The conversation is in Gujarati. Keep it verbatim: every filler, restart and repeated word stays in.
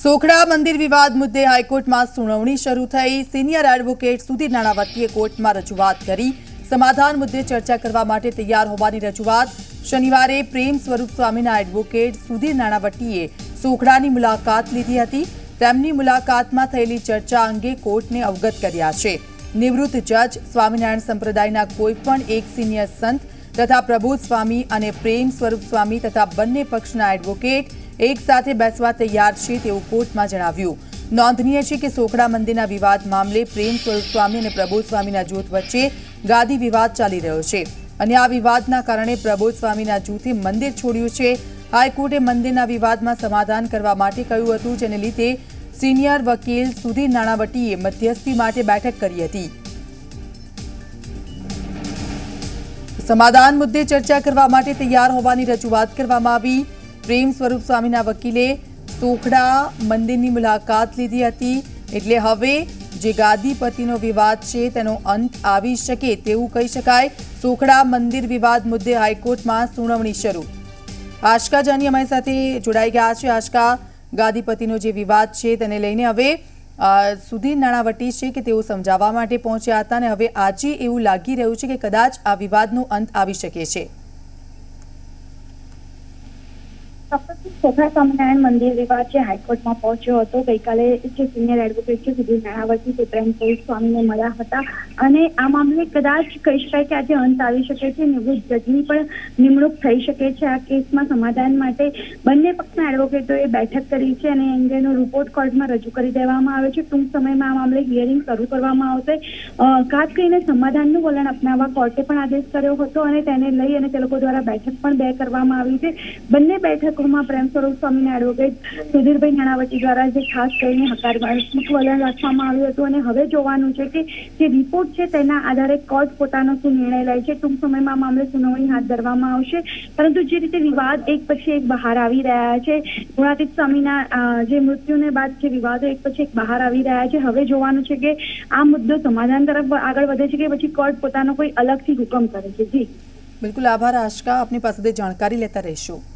સોખડા મંદિર વિવાદ મુદ્દે હાઈકોર્ટમાં સુનાવણી શરૂ થઈ। સિનિયર એડવોકેટ સુધીર નાણાવટીએ કોર્ટમાં રજૂઆત કરી। સમાધાન મુદ્દે ચર્ચા કરવા માટે તૈયાર હોવાની રજૂઆત। શનિવારે પ્રેમ સ્વરૂપ સ્વામીના એડવોકેટ સુધીર નાણાવટીએ સોખડાની મુલાકાત લીધી હતી। તેમની મુલાકાતમાં થયેલી ચર્ચા અંગે કોર્ટને અવગત કર્યા છે। નિવૃત્ત જજ સ્વામિનારાયણ સંપ્રદાયના કોઈપણ એક સિનિયર સંત તથા પ્રબોધ સ્વામી અને પ્રેમ સ્વરૂપ સ્વામી તથા બંને પક્ષના એડવોકેટ એક સાથે બેસવા તૈયાર છે તેવું કોર્ટમાં જણાવ્યું। નોંધનીય છે કે સોખડા મંદિરના વિવાદ મામલે પ્રેમ સ્વરૂપ સ્વામી અને પ્રબોધ સ્વામીના જૂથ વચ્ચે ગાદી વિવાદ ચાલી રહ્યો છે અને આ વિવાદના કારણે પ્રબોધ સ્વામીના જૂથે મંદિર છોડ્યું છે। હાઈકોર્ટે મંદિરના વિવાદમાં સમાધાન કરવા માટે કહ્યું હતું, જેને લીધે સિનિયર વકીલ સુધીર નાણાવટીએ મધ્યસ્થી માટે બેઠક કરી હતી। સમાધાન મુદ્દે ચર્ચા કરવા માટે તૈયાર હોવાની રજૂઆત કરવામાં આવી। પ્રેમ સ્વરૂપ સ્વામીના વકીલે સોખડા મંદિરની મુલાકાત લીધી હતી, એટલે હવે જે ગાદીપતિનો વિવાદ છે તેનો અંત આવી શકે તેવું કહી શકાય। સોખડા મંદિર વિવાદ મુદ્દે હાઈકોર્ટમાં સુનાવણી શરૂ। આશકા જાની અમારી સાથે જોડાઈ ગયા છે। આશકા, ગાદીપતિનો જે વિવાદ છે તેને લઈને હવે સુધીર નાણાવટી છે કે તેઓ સમજાવવા માટે પહોંચ્યા હતા અને હવે આજે એવું લાગી રહ્યું છે કે કદાચ આ વિવાદનો અંત આવી શકે છે। સોખડા સ્વામિનારાયણ મંદિર વિવાદ જે હાઈકોર્ટમાં પહોંચ્યો હતો। ગઈકાલે જે સિનિયર એડવોકેટ છે સુધીર નાણાવટી તે પ્રેમ સ્વરૂપ સ્વામીને મળ્યા હતા અને આ મામલે કદાચ કહી શકાય કે આજે અંત આવી શકે છે। નિવૃત્ત જજની પણ નિમણૂક થઈ શકે છે। આ કેસમાં સમાધાન માટે બંને પક્ષના એડવોકેટોએ બેઠક કરી છે અને અંગેનો રિપોર્ટ કોર્ટમાં રજૂ કરી દેવામાં આવ્યો છે। ટૂંક સમયમાં આ મામલે હિયરિંગ શરૂ કરવામાં આવશે। ખાસ કરીને સમાધાનનું વલણ અપનાવવા કોર્ટે પણ આદેશ કર્યો હતો અને તેને લઈ અને તે લોકો દ્વારા બેઠક પણ બે કરવામાં આવી છે। બંને બેઠકો પ્રેમ સ્વરૂપ સ્વામીના એડવોકેટ સુધીરભાઈ નાણાવટી દ્વારા જે ખાસ કરીને હકારાત્મક વલણ રાખવામાં આવ્યું હતું અને હવે જોવાનું છે કે જે રિપોર્ટ છે તેના આધારે કોર્ટ પોતાનો શું નિર્ણય લે છે। ટૂંક સમયમાં મામલે સુનાવણી હાથ ધરવામાં આવશે, પરંતુ જે રીતે વિવાદ એક પછી એક બહાર આવી રહ્યા છે, ગુણાતીત સ્વામીના જે મૃત્યુને બાદ જે વિવાદો એક પછી એક બહાર આવી રહ્યા છે, હવે જોવાનું છે કે આ મુદ્દો સમાધાન તરફ આગળ વધે છે કે પછી કોર્ટ પોતાનો કોઈ અલગથી હુકમ કરે છે। જી બિલકુલ, આભાર આશકા, આપની પાસેથી જાણકારી લેતા રહીશું।